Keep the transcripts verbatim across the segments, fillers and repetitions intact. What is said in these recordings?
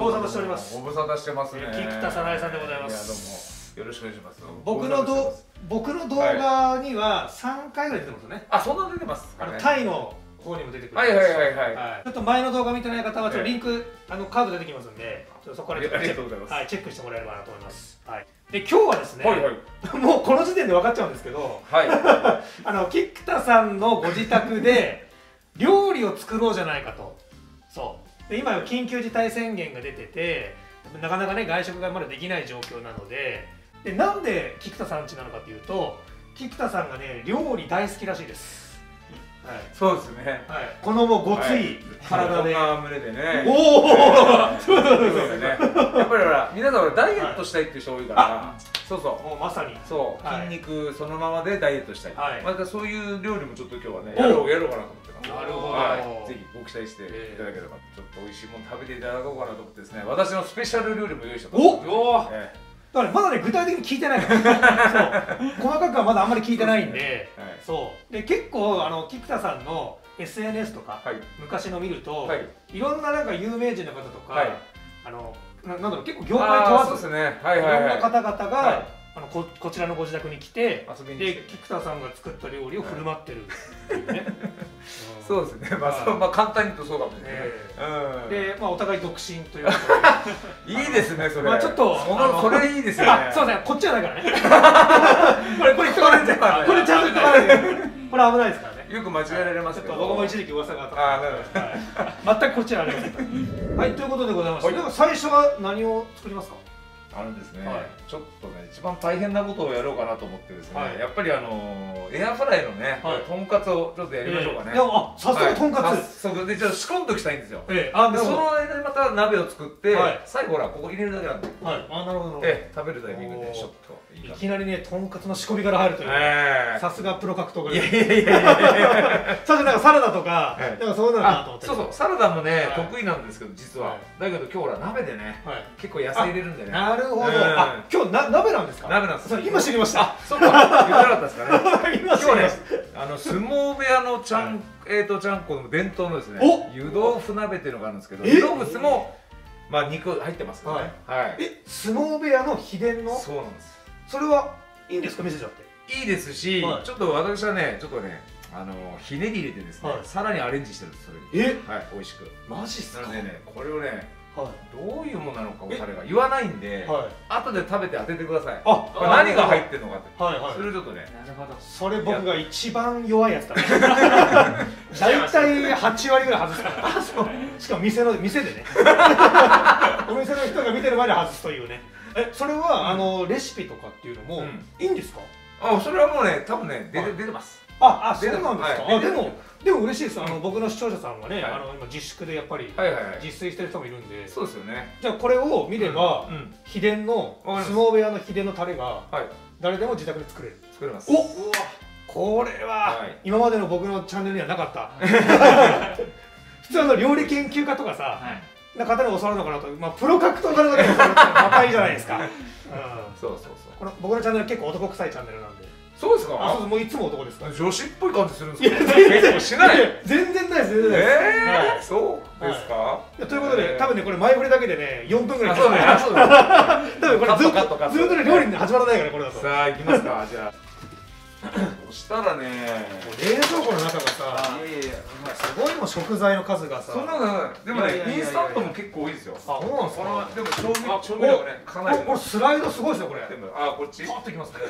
無沙汰しております。 ご無沙汰してますね。 菊田早苗さんでございます。いやどうもよろしくお願いします。 僕のど僕の動画にはさんかいぐらい出てますよね。 あ、そんな出てますかね。 タイの方にも出てくる。 はいはいはいはい。 ちょっと前の動画見てない方はちょっとリンクあのカード出てきますんで、ちょっとそこからチェありがとうございます。 はいチェックしてもらえればなと思います。はい。で今日はですね、 はいはい、 もうこの時点で分かっちゃうんですけど、 はい、 あの菊田さんのご自宅で料理を作ろうじゃないかと。そうで今緊急事態宣言が出ててなかなかね外食がまだできない状況なので、でなんで菊田さん家なのかというと、菊田さんがね料理大好きらしいです。 はい、そうですね。 はい、このもうごつい体で、 こんな胸でね。 おお、そうそうそうそうですね。やっぱりほら皆さんダイエットしたいっていう人多いから、そうそう。 もうまさにそう筋肉そのままでダイエットしたい。またそういう料理もちょっと今日はねやろうやろうかなと思ってます。 なるほど。 ぜひご期待していただければ、ちょっと美味しいもの食べていただこうかなと思ってですね。私のスペシャル料理も用意してます。 おお。だからまだね具体的に聞いてないからそう細かくはまだあんまり聞いてないんで、そうで結構あの菊田さんの エスエヌエス とか、はい、昔の見ると、はい、いろんななんか有名人の方とか、はい、あのななんだろう結構業界問わずいろんな方々が、はい、あの こ, こちらのご自宅に来てで菊田さんが作った料理を振る舞ってるっていうね。 そうですね。まあ、そうまあ簡単に言うとそうかもしれない。 で、まあお互い独身ということで。いいですねそれ。 まあちょっとそれいいですよね。 そうですね。こっちはないからね。これこれこれちゃんと言っとかないで。これ危ないですからね。 よく間違えられますけど。 僕も一時期噂があった。ああなるほど。全くこっちはありません。はいということでございまして、では最初は何を作りますか。 あのですね、ちょっとね一番大変なことをやろうかなと思ってですね、やっぱりあのエアフライのねとんかつをちょっとやりましょうかね。 あ早速とんかつ。 早速でちょっと仕込んでおきたいんですよ。 あその間にまた鍋を作って最後ほらここ入れるだけなんで。 はい。あなるほど。 え食べるタイミングでちょっといきなりねとんかつの仕込みから入るという。さすがプロ格闘家。 いやいやいやいや。 最初なんかサラダとかなんかそういうのかなと思って。 そうそうサラダもね得意なんですけど実は。だけど今日ほら鍋でね結構野菜入れるんでね。 なるほど。今日な鍋なんですか。 鍋なんです。 今知りました。 そうか。言ってなかったですかね。 今知りました。 あの相撲部屋のちゃんえっとちゃんこの伝統のですね。湯豆腐鍋っていうのがあるんですけど、湯豆腐もまあ肉入ってますよね。はい。 え相撲部屋の秘伝の。 そうなんです。 それはいいんですか見せちゃって。 いいですし、ちょっと私はねちょっとねあのひねり入れてですねさらにアレンジしてるんですそれに。え？はい美味しく。 マジっすか。 なのでねこれをね。どういうものなのかおタレが言わないんで、後で食べて当ててください。あ、何が入ってるのかって。それをちょっとね。なるほど。それ僕が一番弱いやつだ。大体八割ぐらい外すから。しかも店の店でね。お店の人が見てる前で外すというね。え、それはあのレシピとかっていうのもいいんですか？あ、それはもうね、多分ね出て出てます。あ、あ、そうなんですか。あ、でも。でも嬉しいです。あの僕の視聴者さんはね、あの今自粛でやっぱり自炊してる人もいるんで、そうですよね。じゃあこれを見れば秘伝の相撲部屋の秘伝のタレが誰でも自宅で作れる。作れます。お、これは今までの僕のチャンネルにはなかった。普通の料理研究家とかさ、な方に教わるのかなと、まあプロ格闘家の方に教わるって高いじゃないですか。そうそうそう。この僕のチャンネルは結構男臭いチャンネルなんで。そうですか。あ、そう、もういつも男ですか。女子っぽい感じするんですか。結構しない。全然ないです。全然ないです。ええ、そうですか。ということで、多分ね、これ前振りだけでね、四分ぐらい。そうね。多分これずっとずっとね料理に始まらないからこれだと。さあ、行きますか。じゃあ。そしたらね、冷蔵庫の中がさ、いやいや、すごいも食材の数がさ。そんなのでもね、インスタントも結構多いですよ。あ、そうなんですか。でも調味調味料がね、かなり。これスライドすごいですよこれ。あ、こっち。パッときますね。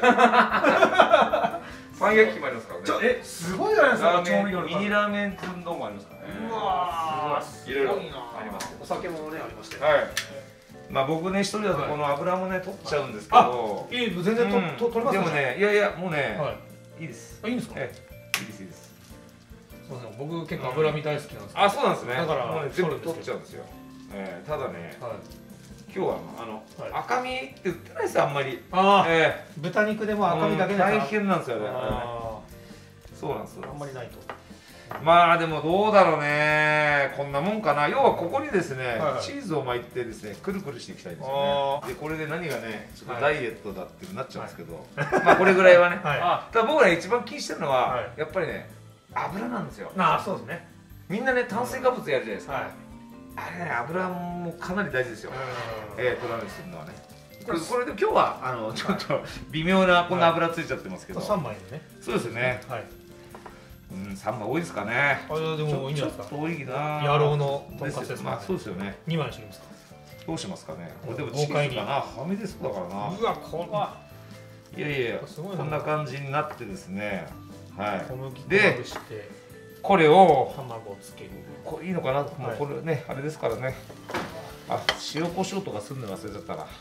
パン焼きもありますからね。え、すごいじゃないですか。調味料ミニラーメン寸丼もありますからね。うわ、いろいろあります。お酒もねありまして。はい。まあ僕ね一人だとこの油もね取っちゃうんですけど、いい全然と取れます。でもねいやいやもうねいいです。いいんですか。いいですいいです。そうそう僕結構脂身大好きなんです。あ、そうなんですね。だからもう全部取っちゃうんですよ。ええただね今日はあの赤身って売ってないですよあんまり。ああ豚肉でも赤身だけで大変なんですよね。そうなんですよ。あんまりないと。まあでもどうだろうね、こんなもんかな。要はここにですねチーズを巻いてですねくるくるしていきたいんですよね。でこれで何がねちょっとダイエットだってなっちゃうんですけど、まあこれぐらいはね。ただ僕ら一番気にしてるのはやっぱりね油なんですよ。ああそうですね。みんなね炭水化物やるじゃないですか。 あれね、油もかなり大事ですよ。ええ、取られするのはね。これ、これで今日はあのちょっと微妙なこんな油ついちゃってますけど。 三枚でね。そうですね。はい。 うん、三枚多いですかね。 あ、でもいいんじゃないですか。 多いな。 野郎のとんかつです。 まあそうですよね。 二枚にしますか。 どうしますかね。これでもチーズかな。はみ出そうだからな。 うわ、これは。 いやいや、こんな感じになってですね。はい。 小麦粉まぶして。 これを卵をつける。 これいいのかな。もうこれね、あれですからね。あ、塩コショウとかすんの忘れちゃったな。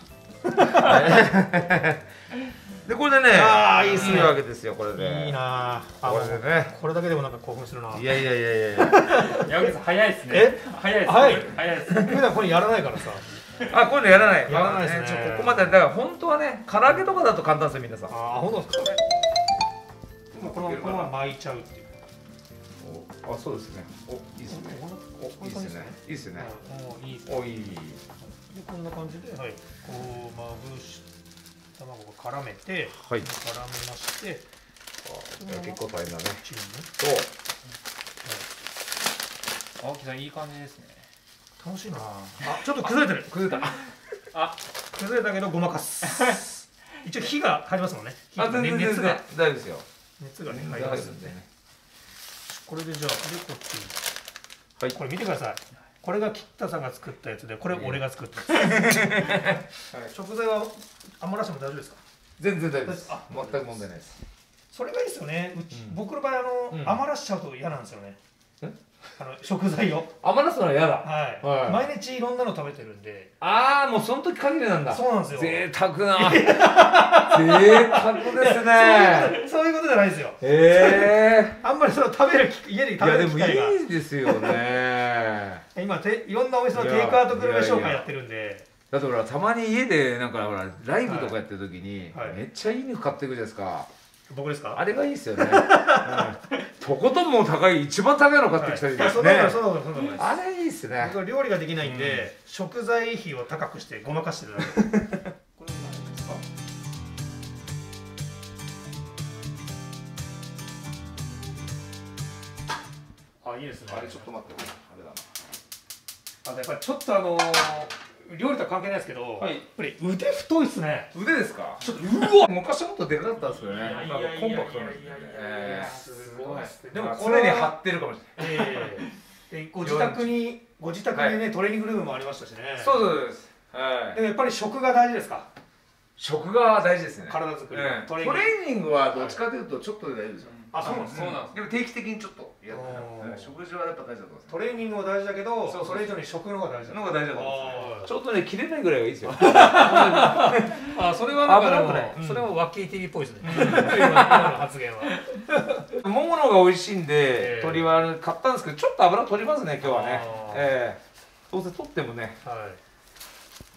でこれでね、ああいいですね。いいわけですよこれで。 いいな。 これでね。 これだけでもなんか興奮するな。 いやいやいやいやいや。 矢口さん早いですね。 え、 早いです。 早い。 早いです。 普段これやらないからさ。 あ、こういうのやらない。 やらないですね。 ここまでだから本当はね、唐揚げとかだと簡単ですよ皆さん。 ああ、本当ですか。もうこのこのまま巻いちゃうっていう。 あ、そうですね。お、いいですね。お、いいですね。いいですね。 お、いい。 お、いい。 でこんな感じで、はい、こうまぶし卵を絡めて、 はい、 絡めまして、 あ、結構大変だね。 チーズね。 そう。青木さんいい感じですね。 楽しいな。あ、ちょっと崩れてる。 崩れた。 あ、崩れたけどごまかす。一応火が入りますもんね。 あ、全然熱が大丈夫ですよ。 熱がね入りますんでね。これでじゃあでこっち。はい。これ見てください。これが菊田さんが作ったやつで、これ俺が作ったやつ。食材は余らしても大丈夫ですか？ 全然大丈夫です。全く問題ないです。 それがいいですよね。うち僕の場合あの余らしちゃうと嫌なんですよね。あの食材を余らすのは嫌だ。 はい。毎日いろんなの食べてるんで。 ああ、もうその時限りなんだ。 そうなんですよ。 贅沢な。贅沢ですね。 そういうことじゃないですよ。 ええ。 あんまりその食べる家で食べる機会が。 いやでもいいですよね。 今ていろんなお店のテイクアウトグルメ紹介やってるんで。 だってほらたまに家でなんかほらライブとかやってる時にめっちゃいい肉買っていくじゃないですか。 僕ですか？ あれがいいですよね。とことんも高い一番高いの買ってきたりですね。あれいいですね。 僕料理ができないんで食材費を高くしてごまかしてるだけ。これ何ですか？あ、いいですね。 あれちょっと待って、あれだな。 あ、やっぱりちょっとあの料理とは関係ないですけど、やっぱり腕太いっすね。 腕ですか？ ちょっとうわ。 昔はもっとでかかったんですよね。今コンパクトなんですね。 すごい。 でも常に張ってるかもしれない。 ええ。でご自宅にご自宅にねトレーニングルームもありましたしね。 そうそうです。はい。 でやっぱり食が大事ですか？ 食が大事ですね。 体作り。 トレーニングはどっちかというとちょっとで大丈夫ですよ。 あ、そうなんです。 そうなんです。でも定期的にちょっとやってる。食事はやっぱ大事だと思います。 トレーニングも大事だけど、それ以上に食の方が大事だ。 の方が大事だと思います。ちょっとね切れないぐらいがいいですよ。 あ、それはなんかそれはワッキー ティーブイ っぽいですね。今の発言は。 もものが美味しいんで鶏は買ったんですけどちょっと油取りますね今日はね。ええ。どうせ取ってもね。はい。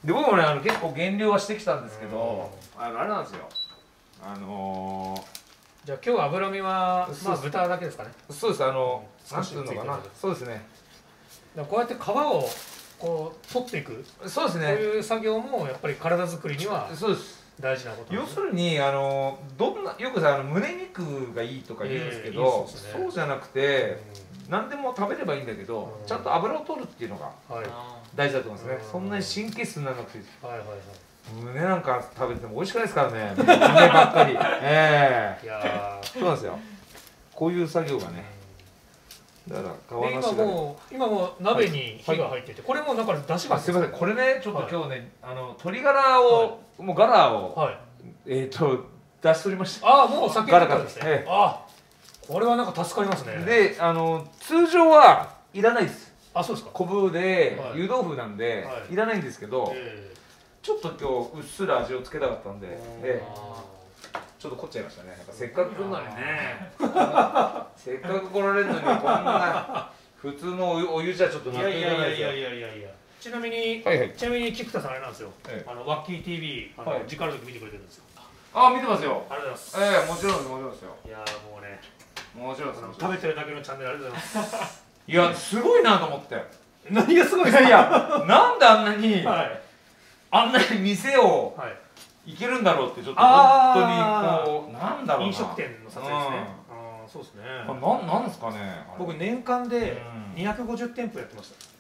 で僕もねあの結構減量はしてきたんですけど、あのあれなんですよ。あのー。 じゃあ今日脂身はまあ豚だけですかね。 そうです。あの何ていうのかな。そうですね。 こうやって皮をこう取っていく。 そうですね。 そういう作業もやっぱり体作りにはそうです大事なこと。 要するにあのどんなよくさあの胸肉がいいとか言うんですけど、そうじゃなくて何でも食べればいいんだけどちゃんと脂を取るっていうのが大事だと思いますね。そんなに神経質にならなくていいです。はいはいはい。胸なんか食べても美味しくないですからね。胸ばっかり。ええ。いやそうなんですよ。こういう作業がね。だから今もう今もう鍋に火が入ってて、これもなんか出汁が。 すみません。これねちょっと今日ねあの鶏ガラをもうガラをえっと出し取りました。 ああもう先に取ったんですね。ああこれはなんか助かりますね。 であの通常はいらないです。 あそうですか。 昆布で湯豆腐なんでいらないんですけど。ちょっと今日うっすら味をつけたかったんで、ええ、ちょっと凝っちゃいましたね。やっぱせっかく来るのにね、せっかく来られるのにこんな普通のお湯じゃちょっと納得いかないですよ。いやいやいやいやいや。 ちなみに、はいはい、ちなみに菊田さんあれなんですよ。ええ、あのワッキー ティーブイ あの、はい、時間ある時見てくれてるんですよ。 あ見てますよ。 ありがとうございます。 ええもちろんですもちろんですよ。 いやもうね、 もちろんです。 食べてるだけのチャンネルありがとうございます。 いやすごいなと思って。 何がすごいですか。 いやなんであんなに。はいあんなに店を行けるんだろうってちょっと本当にこうなんだろうな飲食店の撮影ですね。ああそうですね。 なんなんですかね。 僕年間でにひゃくごじゅう店舗やってました。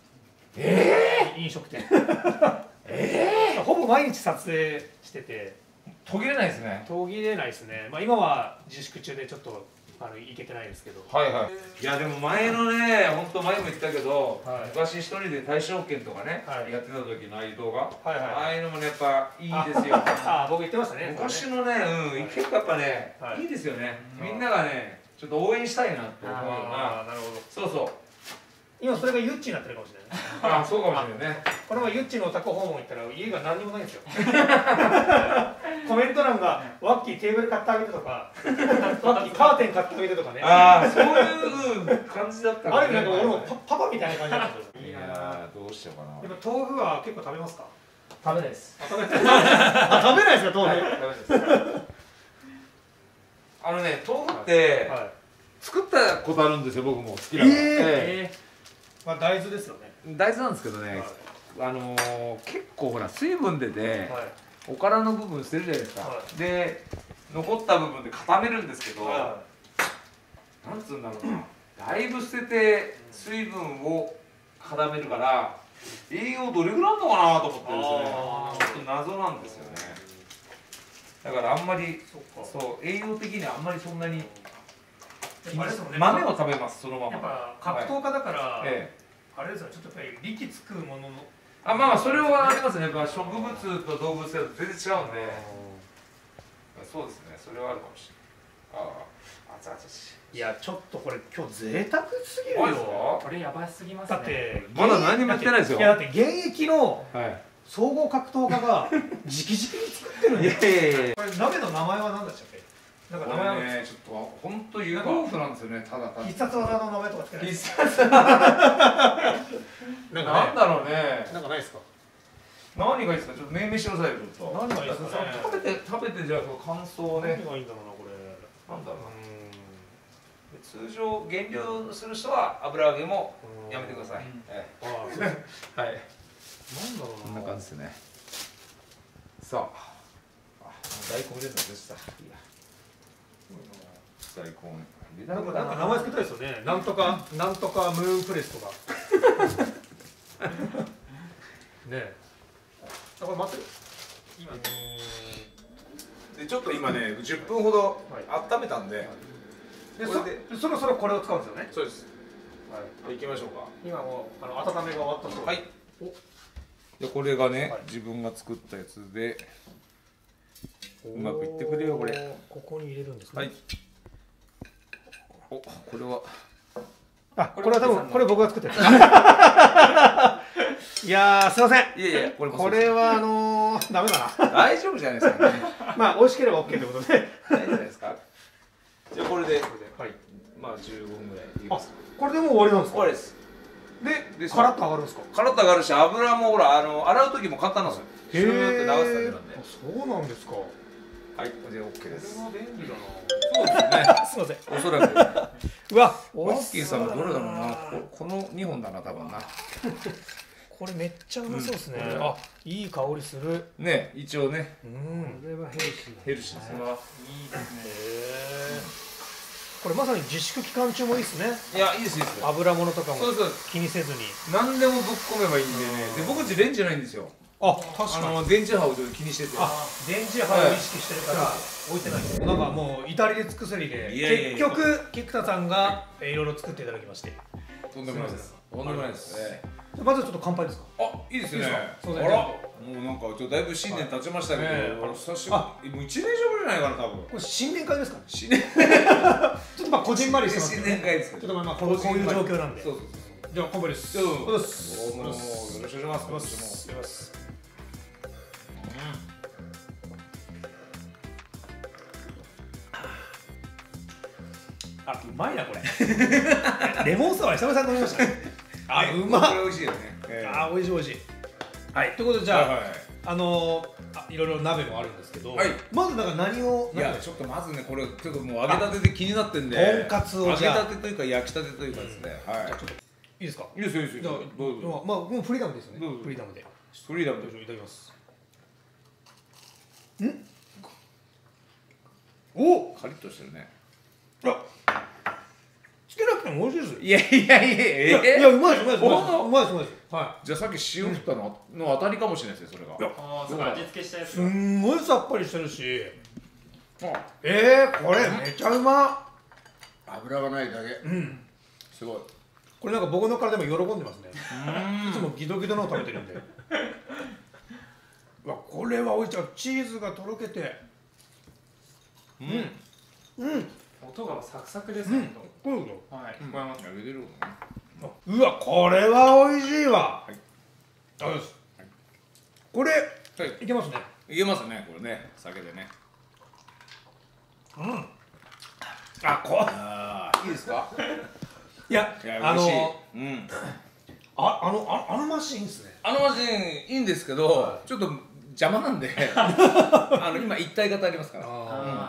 ええ飲食店ええほぼ毎日撮影してて途切れないですね。 途切れないですね。まあ今は自粛中でちょっとあの行けてないですけど。 はいはい。いやでも前のね、本当前も言ったけど、はい、昔一人で大正圏とかね、はい、やってた時のああいう動画、はいはい、ああいうのもねやっぱいいですよ。 ああ僕言ってましたね。 昔のね、うん、結構やっぱね、はい、いいですよね。みんながね、ちょっと応援したいなって思うような。なるほど。そうそう。 今それがユッチになってるかもしれない。 ああそうかもしれないね。 この前ユッチのお宅訪問行ったら家が何にもないんですよ。コメント欄がワッキーテーブル買ってあげてとか、ワッキーカーテン買ってあげてとかね。 ああそういう感じだったあれなんか俺もパパみたいな感じだった。 いやどうしようかな。 でも豆腐は結構食べますか？ 食べないです。 食べないですか豆腐？ 食べないです。あのね豆腐って作ったことあるんですよ僕も好きなの。ええ。 まあ大豆ですよね。 大豆なんですけどね、あの結構ほら水分出ておからの部分捨てるじゃないですか。で残った部分で固めるんですけど、なんつうんだろうな、だいぶ捨てて水分を固めるから栄養どれぐらいあるのかなと思ってですね、ちょっと謎なんですよね。だからあんまりそう栄養的にはあんまりそんなに豆を食べますそのまま。 やっぱ格闘家だから、あれですよ、ちょっとやっぱり力つくもののあまあまあそれはありますね。やっぱ植物と動物性と全然違うんで、そうですね、それはあるかもしれない。ああ熱々しいやちょっとこれ今日贅沢すぎるよ。 これやばすぎますね。 だってまだ何もやってないですよ。 いやだって現役の総合格闘家が直々に作ってるんですよ。これ鍋の名前は何でしたっけ？なんか名前はね、 ちょっと本当湯豆腐なんですよね。ただただ必殺技の名前とかつけない。 必殺技なんだろうね。 なんかないですか？ 何がいいですか？ちょっと命名してくださいよ。ちょっと。 何がいいですかね？ 食べて食べてじゃあその感想をね。 何がいいんだろうなこれ。 なんだろうな。通常減量する人は油揚げもやめてください。はい。なんだろうな。こんな感じですね。さあ。大根入れるのでした。いや。大根。 なんかなんか名前つけたいですよね。なんとかなんとかムーンプレスとか。ねえ。あこれ待って。今でちょっと今ねじゅっぷんほど温めたんで。 でそそろそろこれを使うんですよね。 そうです。はい。行きましょうか。 今もうあの温めが終わったそう。 はい。でこれがね自分が作ったやつで。うまくいってくれよこれ。 ここに入れるんですね。 はい。お、これは。 あ、これは多分これ僕が作ってる。いやーすいません。 いやいやこれこれはあのー、ダメだな。 大丈夫じゃないですかね。 まあ美味しければオッケーということで。 大丈夫じゃないですか。じゃあこれで、はい。まあじゅうごふんぐらい入れます。 これでもう終わりなんですか。 終わりです。 で、カラッと上がるんですか。 カラッと上がるし、油もほらあの洗う時も簡単なんですよ。シューって流すだけなんで。 そうなんですか。 はい、これで OK です。 これは便利だな。そうですね。すみません。 おそらく。 うわ、 ワッキーさんはどれだろうな。このにほんだな多分な。 これめっちゃうまそうですね。あ、いい香りする。 ね、一応ね。 うん。これはヘルシー。 ヘルシーですね。いいですね。これまさに自粛期間中もいいですね。 いや、いいですいいです。 油物とかも気にせずに。 何でもぶっ込めばいいんでね。で、僕んちレンジないんですよ。 あ、確かに。 電磁波をちょっと気にしてて。 あ、電磁波を意識してるから置いてない。なんかもう至れり尽くせりで、結局菊田さんがいろいろ作っていただきまして。 とんでもないです。とんでもないです。 まずちょっと乾杯ですか。 あ、いいですね。あら、もうなんかちょっとだいぶ新年経ちましたけど、久しぶり。もう一年以上ぶりじゃないかな多分。これ新年会ですかね。 新年。 ちょっとまあこじんまりしてます。 新年会ですけど。 ちょっとまあこういう状況なんで。 そうそうそう。 じゃあ乾杯です。 どうぞ。 よろしくお願いします。 あ、うまいなこれ。レモンサワー久々に飲みました。あ、うまっ。 これ美味しいよね。 あ、美味しい美味しい。はい。ということでじゃああのいろいろ鍋もあるんですけど、まずなんか何を。 いやちょっとまずねこれちょっともう揚げたてで気になってんで。 とんかつを揚げたてというか焼きたてというかですね。はい。 いいですか。 いいですよいいですよ。 どうぞ。まあもうフリーダムですよね。フリーダムで。 フリーダムでいただきます。ん？お、 カリッとしてるね。 あ、好きなくても美味しいです。 いやいやいやえいや、うまいです、うまいです、うまいです、うまいです。 はい。じゃあさっき塩振ったのの当たりかもしれないですね、それが。 ああ、そうか、味付けしたやつ。 すんごいさっぱりしてるし。えー、これめちゃうま。 油がないだけ。うん。すごい。 これなんか僕の体でも喜んでますね。いつもギドギドのを食べてるんで。うわ、これは美味しい。チーズがとろけて。うん。うん。 音がサクサクですね。 こういうこと。はい。聞こえます。 揚げてる。 うわ、これは美味しいわ。はい。ありがとうございます。これ、いけますね。 いけますね、これね、酒でね。 うん。あ、こあいいですか。 いや、あの、うん。あ、あの、あ、あのマシンですね。 あのマシンいいんですけど、ちょっと邪魔なんで。あの、今一体型ありますから。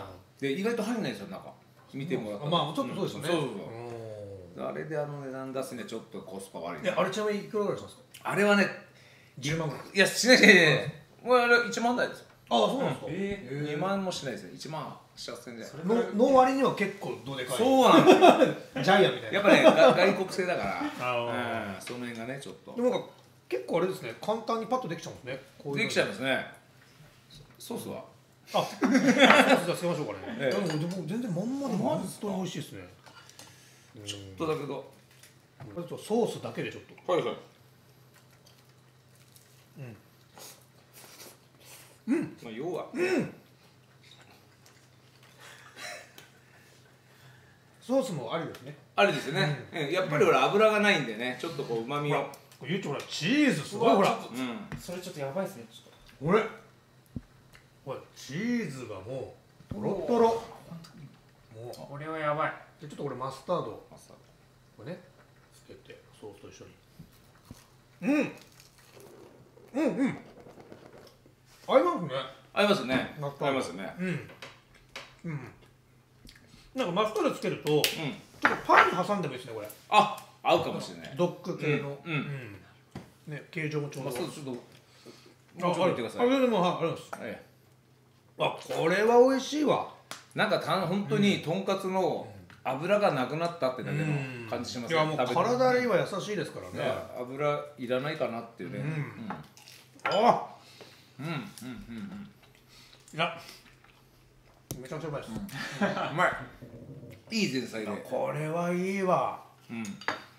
で、意外と入んないですよ、中。見てもらったら。 まあ、ちょっとそうですよね。そうそうそう。あれであの値段出すにはちょっとコスパ悪い。 あれちなみにいくらぐらいしますか。 あれはね、 じゅうまんぐらい。 いや、しないしない。もうあれいちまん台ですよ。 ああ、そうなんですか。 ええ、にまんもしないですよ。いちまんはっせんえんじゃない。 のの割には結構どでかい。 そうなんですよ。 ジャイアンみたいな。 やっぱね、外国製だから。ああ、その辺がね、ちょっと。 でも結構あれですね、簡単にパッとできちゃうんですね。 できちゃいますね。ソースは。 あ、ソースじゃつけましょうかね。でも全然まんまで本当に美味しいですね。 ちょっとだけど。 ソースだけでちょっと。 はいはい。うん。うん。まあ要は。うん。 ソースもありですね。 ありですよね。やっぱりほら油がないんでね、ちょっとこう旨味を。 ゆうちほらチーズすごいほら。 うん。それちょっとやばいですね。 これ。これチーズがもうとろとろ。もうこれはやばい。 でちょっとこれマスタード。マスタード。これね。つけてソースと一緒に。うん。うんうん。合いますね。 合いますね。合いますね。うん。 うん。なんかマスタードつけると、うん、ちょっとパンに挟んでもいいですねこれ。 あ、合うかもしれない。 ドッグ系の、うん、うん、ね、形状もちょうど。 まあ、そうちょっと。もうちょっと言ってください。あ、でもはい、ありがとうございます。あ、これは美味しいわ。 なんかた本当にとんかつの油がなくなったってだけの感じしますね。 いやもう体には優しいですからね。 油いらないかなっていうね。 あ、 うんうんうんうん。 いや。めちゃめちゃうまいです。 うまい。いい前菜で。 これはいいわ。うん。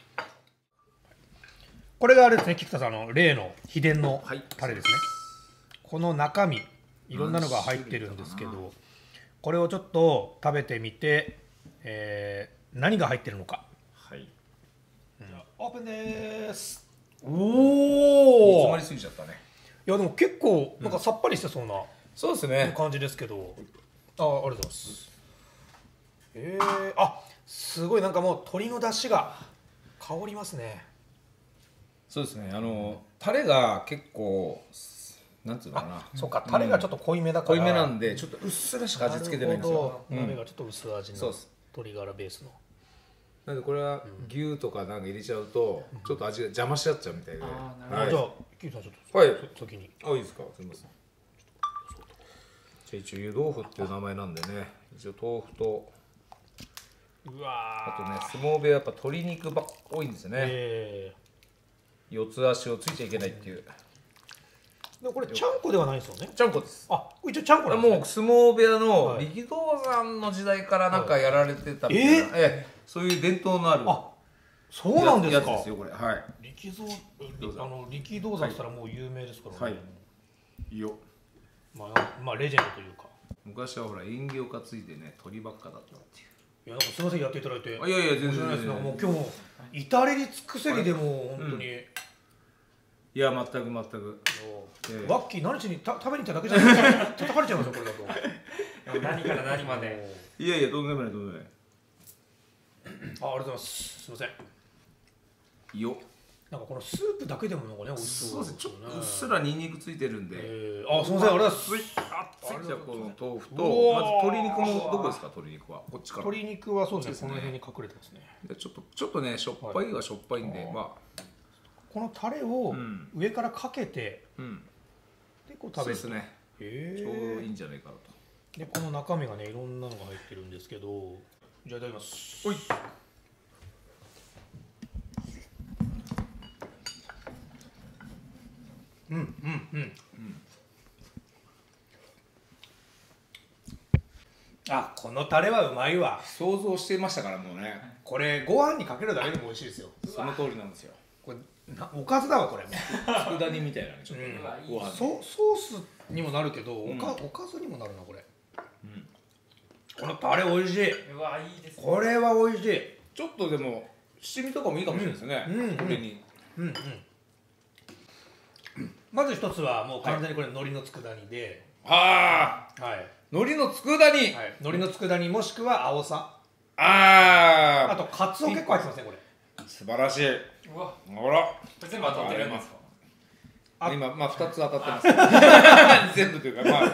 これがあれですね、菊田さんの例の秘伝のタレですね。この中身いろんなのが入ってるんですけど、これをちょっと食べてみて、えー、何が入ってるのか。はい。じゃあオープンです。おお。 煮詰まりすぎちゃったね。 いやでも結構なんかさっぱりしてそうな、 そうですね。 感じですけど。あ、ありがとうございます。えー、あ、すごいなんかもう鶏の出汁が香りますね。 そうですね。あのタレが結構なんつうのかな。 そうか、タレがちょっと濃いめだから。 濃いめなんでちょっとうっすらしか味付けてないんですよ。 鍋がちょっと薄味の鶏ガラベースの。 なんでこれは牛とかなんか入れちゃうとちょっと味が邪魔しちゃっちゃうみたいで。 ああ、じゃあキムさんちょっとはい先に。 あ、いいですか。すみません。じゃあ一応湯豆腐っていう名前なんでね、一応豆腐とうわあとね相撲部屋やっぱ鶏肉ばっ多いんですよね、えー、四つ足をついちゃいけないっていう。 でもこれちゃんこではないですよね。 ちゃんこです。 あ、一応ちゃんこなんですね。 もう相撲部屋の力道山の時代からなんかやられてたみたいな、はい、ええそういう伝統のあるあそうなんですか。 やつですよこれ。はい。 力道あの力道山したらもう有名ですからね。はい。 いいよ。 まあまあレジェンドというか。 昔はほら縁起を担いでね鳥ばっかだったっていう。 いやなんかすみませんやっていただいて。いやいや全然です。なんかもう今日も至れり尽くせりでも本当に。 いや全く全く。 ワッキー何しにた食べに行っただけじゃない。叩かれちゃいますよこれだと。 何から何まで。 いやいやとんでもないとんでもない。 あ、ありがとうございます。すみません。 いいよ。 なんかこのスープだけでもなんかね美味しそうですね。ちょっとうっすらニンニクついてるんで。 えー、あ、すみません。ありがとうございます。 あ、ついちゃうこの豆腐とまず鶏肉もどこですか鶏肉はこっちから。 鶏肉はそうですね。この辺に隠れてますね。 でちょっとちょっとねしょっぱいはしょっぱいんで、まあこのタレを上からかけて、うん、でこう食べる。 そうですね。ちょうどいいんじゃないかなと。 でこの中身がねいろんなのが入ってるんですけど、じゃあいただきます。 おい。 あ、このタレはうまいわ。 想像してましたからもうね。 これご飯にかけるだけでも美味しいですよ。 その通りなんですよ。 これおかずだわこれ。 佃煮みたいなね、ちょっとね。 ご飯。ソソースにもなるけど、おかおかずにもなるなこれ。このタレ美味しい。 うわ、いいですね。 これは美味しい。 ちょっとでも七味とかもいいかもしれないですね。これに。 うんうん。まず一つはもう完全にこれ海苔の佃煮で。 はあ。はい。海苔の佃煮。はい。 海苔の佃煮もしくは青さ。 ああ。 あとカツオ結構入ってますねこれ。 素晴らしい。うわ。ほら。 全部当たってるんですか。 今まあ二つ当たってます。全部というかまあ。い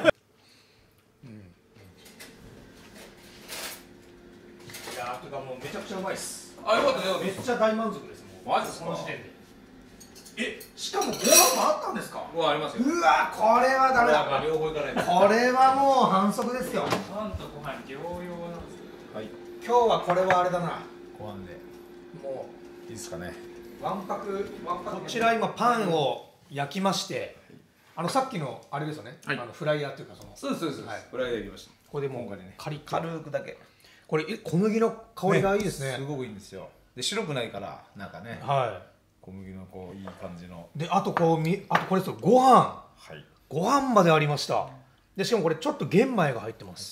やー、とかもうめちゃくちゃうまいです。 あ、よかったね。 めっちゃ大満足ですもん。 マジですか。 この時点で。え、しかもご飯もあったんですか。 ご飯ありますよ。 うわ、これはダメだ。 両方いかない。 これはもう反則ですよ。 パンとご飯両用なんですか。 はい。 今日はこれはあれだな。 ご飯で。 もういいですかね。 わんぱく、わんぱく。こちら今パンを焼きまして、あのさっきのあれですよね。あのフライヤーっていうかその。 そうですそうです。フライヤー焼きました。 これでもうカリ軽くだけ。 これ小麦の香りがいいですね。 すごくいいんですよ。で白くないからなんかね。はい。小麦のこういい感じので、あとこうみあとこれですよ、ご飯、はい、ご飯までありました。でしかもこれちょっと玄米が入ってます。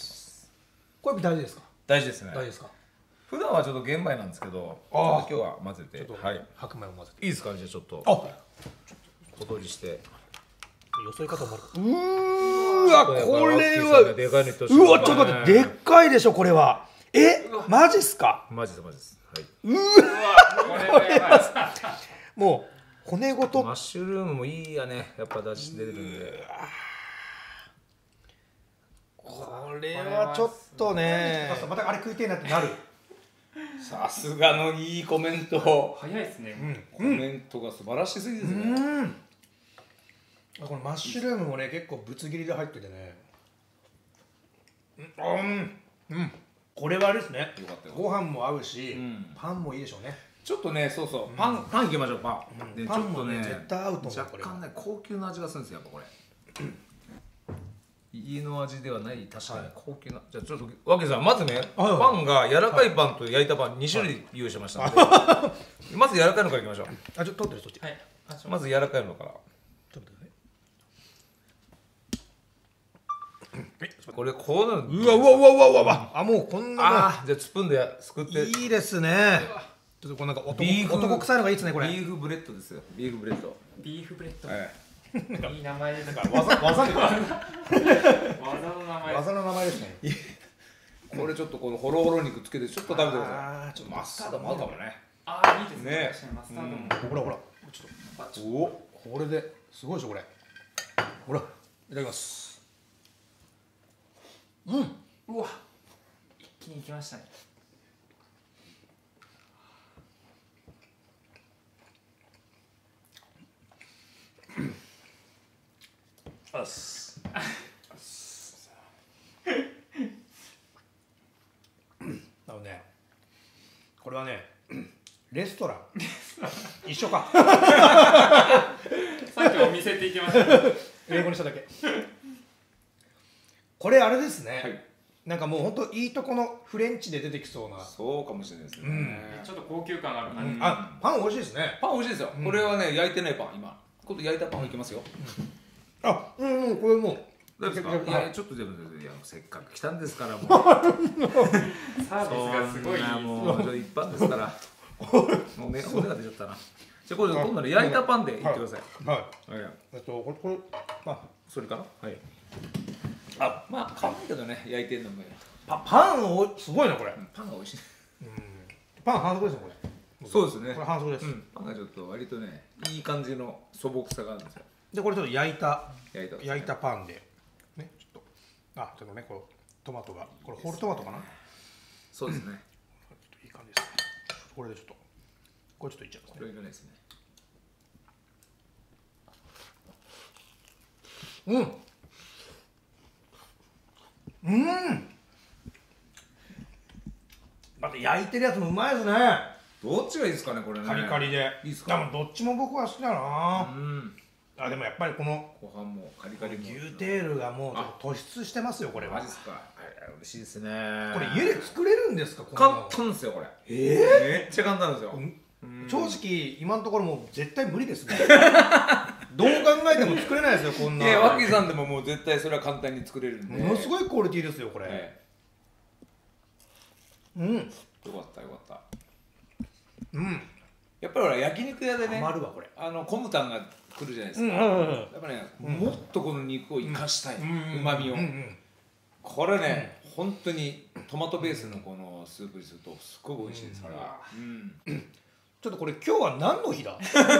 これ大事ですか。 大事ですね。 大事ですか。 普段はちょっと玄米なんですけど、あ今日は混ぜて、 はい、白米を混ぜていいですか。じゃあちょっとあ小取りしてよそい方もある。 うーわ、これはでかいのとうわ、ちょっと待って、でっかいでしょこれは。え、マジっすか。 マジですマジです。はい。 うわ、これはもう骨ごとマッシュルームもいいやね。やっぱ出汁出てるんで。 これはちょっとね、またあれ食いてえなってなる。 さすがのいいコメント。 早いですね。 コメントが素晴らしすぎですね。 このマッシュルームもね結構ぶつ切りで入っててね。うんうん。これはあれですね。ご飯も合うし、パンもいいでしょうね。 ちょっとね、そうそう、パン、パンいきましょう、パン。で、パンもね、絶対合うと思う。 若干ね、高級な味がするんですよ、やっぱこれ。家の味ではない、確かに高級な。じゃあ、ちょっと、わけさん、まずね、パンが柔らかいパンと焼いたパン、に種類用意しましたので。まず柔らかいのからいきましょう。 あ、ちょっと取ってる、そっち。はい。 まず柔らかいのから。これこうなる。 うわうわうわうわうわうわ。あ、もうこんな。 あ、じゃあスプーンですくって。 いいですね。ちょっとこうなんか男臭いのがいいですねこれ。 ビーフブレッドですよ。ビーフブレッド。 ビーフブレッド。いい名前です。なんか技技技の名前。 技の名前ですね。 これちょっとこのホロホロ肉つけてちょっと食べてください。ああ、ちょっとマスタードも合うかもね。 ああ、いいですね。マスタードも。 ほらほら。ちょっと。お、これですごいでしょこれ。ほら、いただきます。うん、 うわ、一気にいきましたね。 あっす。あのね、これはね、レストラン。一緒か。 さっきお店って言ってました。 英語にしただけ。これあれですね、はい、なんかもうほんといいとこのフレンチで出てきそうな。 そうかもしれないですね、うん、 ちょっと高級感ある感じ、うん、 あ、パン美味しいですね。 パン美味しいですよ、うん、これはね焼いてないパン。今今度焼いたパンいきますよ、 うん、あ、うんうん、これもう大丈夫ですか。いや、ちょっとでもいやせっかく来たんですからもうサービスがすごいもう一般ですからもうね、骨が出ちゃったな。じゃあこれ今度ね焼いたパンでいってください。はい、はい、えっとこれこれまあそれかな。はい。あ、まあ可愛いけどね、焼いてるのもパパンおすごいなこれ。 パンが美味しい。 うん。パン反則ですねこれ。 そうですね。 これ反則です。 パンがちょっと割とね、いい感じの素朴さがあるんですよ。 でこれちょっと焼いた焼いた焼いたパンでね、ちょっとあちょっとねこうトマトがこれホールトマトかな。 そうですね。 ちょっといい感じですね。これでちょっとこれちょっといっちゃいますね。 これいらないですね。 うん。うん。また焼いてるやつもうまいですね。 どっちがいいですかねこれね。 カリカリで。 いいですか。 でもどっちも僕は好きだな。 うん。 あ、でもやっぱりこの後半もカリカリ牛テールがもう突出してますよ、これは。 マジっすか。嬉しいですね。 これ家で作れるんですか？ 簡単ですよこれ。ええ、めっちゃ簡単ですよ。 正直今のところもう絶対無理ですね。どう考えても作れないですよこんな。 いや、脇さんでももう絶対それは簡単に作れるんで。 ものすごいクオリティですよこれ。うん。よかったよかった。 うん。 やっぱりほら焼肉屋でね、 あのコムタンが来るじゃないですか。やっぱね、もっとこの肉を生かしたい、旨味を。これね、本当にトマトベースのこのスープにするとすごく美味しいですから。 ちょっとこれ今日は何の日だ？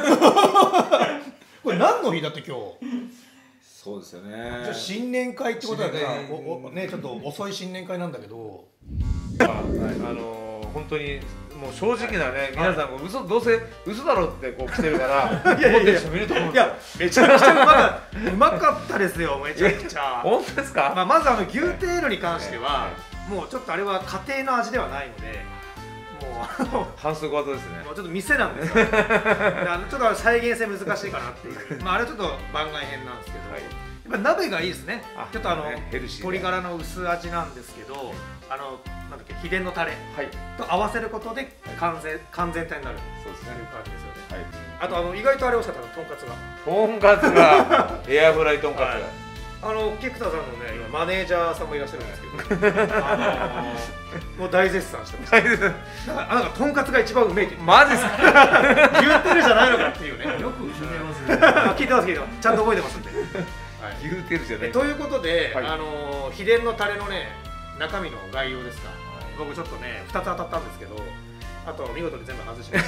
これ何の日だって今日。 そうですよね。 じゃあ新年会ってことだから、ね、ちょっと遅い新年会なんだけど。 あの本当にもう正直なね、皆さん嘘どうせ嘘だろってこう来てるからいやいやいやいやめちゃくちゃうまかったうまかったですよ、めちゃくちゃ。 本当ですか？ まあまずあの牛テールに関してはもうちょっとあれは家庭の味ではないので、もう反則技ですね。 もうちょっと店なんですよ。あのちょっと再現性難しいかなっていう。まああれはちょっと番外編なんですけど、やっぱ鍋がいいですね。ちょっとあの鶏ガラの薄味なんですけど、あのなんだっけ、秘伝のタレと合わせることで完全完全体になる。そうですね。いう感じですよね。あとあの意外とあれをしたのとんかつが。 とんかつがエアフライとんかつ。 あの菊田さんのね、今マネージャーさんもいらっしゃるんですけど、もう大絶賛してました。なんかなんかとんかつが一番うめえって。 マジですか？ 牛テールじゃないのかっていうね。 よく聞いてますね。 聞いてます聞いてます。ちゃんと覚えてますんで。 牛テールじゃない。 ということで、あの秘伝のタレのね中身の概要ですか。僕ちょっとねふたつ当たったんですけど、あと見事に全部外しました。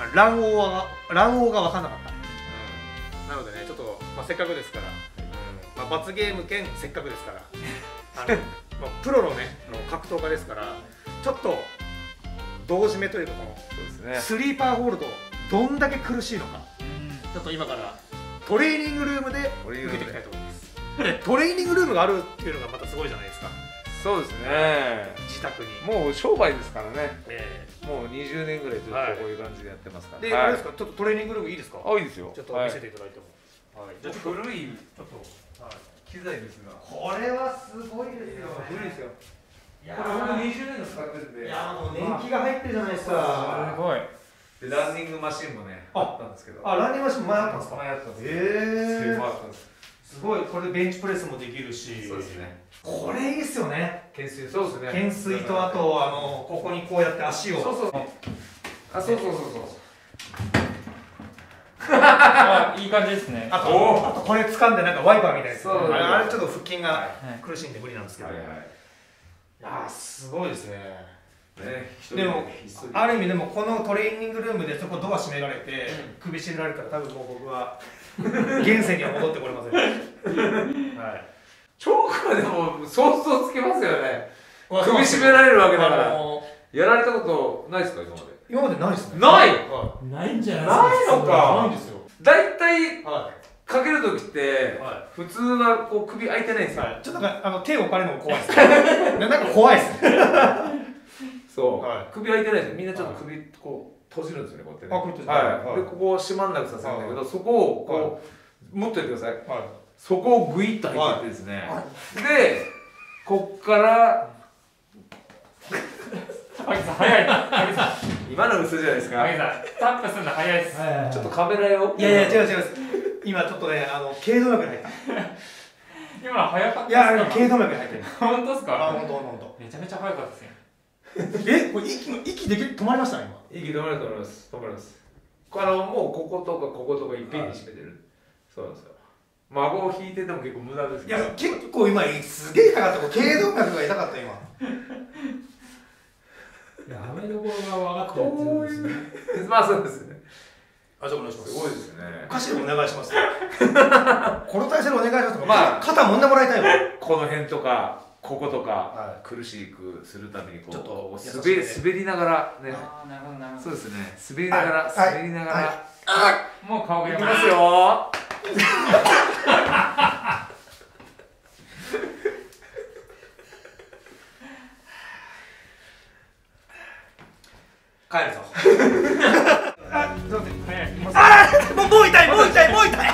卵黄は卵黄が分かんなかった。なのでねちょっとまあせっかくですから、まあ罰ゲーム兼せっかくですから、あのまあプロのね格闘家ですから、ちょっと同時目というかこのスリーパーホールドどんだけ苦しいのか、ちょっと今からトレーニングルームで受けていきたいと思います。トレーニングルームがあるっていうのがまたすごいじゃないですか。 そうですね。 自宅に。 もう商売ですからね。もうにじゅうねんぐらいずっとこういう感じでやってますから。 で、あれですか、ちょっとトレーニングルームいいですか？ あ、いいですよ。 ちょっと見せていただいても。 はい。じゃあ古いちょっと機材ですが。 これはすごいですよ。 古いですよ。これ本当にじゅうねんの使ってるんで。 いやもう年季が入ってるじゃないですか。 すごい。でランニングマシンもねあったんですけど。 あ、ランニングマシン前あったんですか？ 前あったんです。 へえ。 前あったんです。 すごい、これでベンチプレスもできるし。 そうですね。 これいいっすよね。 懸垂。そうですね。 懸垂とあとあのここにこうやって足を。 そうそう。あ、そうそうそうそう。 あ、いい感じですね。 あと、あとこれ掴んでなんかワイパーみたいな。あれちょっと腹筋が苦しいんで無理なんですけど。いやすごいですね。でもある意味でもこのトレーニングルームでそこドア閉められて首絞められたら多分もう僕は現世には戻ってこれません。はい。 チョークはでも相当つけますよね。首絞められるわけだから。やられたことないですか今まで？ 今までないですね。 ない。 ないんじゃないないのか。 ないんですよ。 だいたいかける時って普通はこう首開いてないんですよ。 ちょっとなんかあの手を置かれるのも怖いです。なんか怖いです。 そう。首開いてないですよ。みんなちょっと首こう閉じるんですよねこうやってね。はい。でここを閉まんなくさせるんだけど、そこをこう持っておいてください。そこをグイッと入っていってですね。でこっから。 萩さん早い。萩さん。 今の嘘じゃないですか。 萩さんタップするの早いです。 ちょっとカメラよ。 いやいや違う違う。今ちょっとねあの頸動脈に入った。 今の早かった。 いや頸動脈に入ってる。 本当ですか？ あ本当本当。 めちゃめちゃ早かったですよ。 えこれ息の息でき止まりましたね今。息止まると思います。止まります。あのもうこことかこことかいっぺんに締めてる。そうなんですよ。孫を引いてても結構無駄ですけど。 いや結構今すげえ痛かった。頸動脈が痛かった今。 やめどころが分かってやってるんですね。 まあそうですね。 あ、じゃあお願いします。 すごいですね。 お菓子でお願いします。この体勢でお願いします。まあ肩揉んでもらいたいわ。 この辺とかこことか苦しくするためにこうちょっと滑り滑りながらね。 ああなるほどなるほど。 そうですね。滑りながら滑りながら。 もう顔がいきますよ。 帰るぞ。あ、 早い。 あ、もうもう痛いもう痛いもう痛い。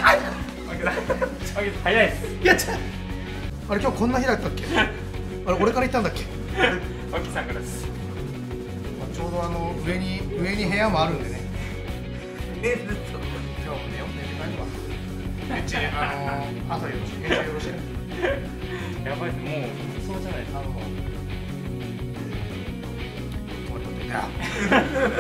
ないです。 いやちゃあれ今日こんな日だったっけ？あれ俺から言ったんだっけ？ 脇さんからです。 ちょうどあの上に上に部屋もあるんでね。 寝ると今日も寝よう寝て帰るわ。めっちゃあの朝よろしく。めっちゃよろしく。 やばいです。もうそうじゃない。あの。 止まって待って。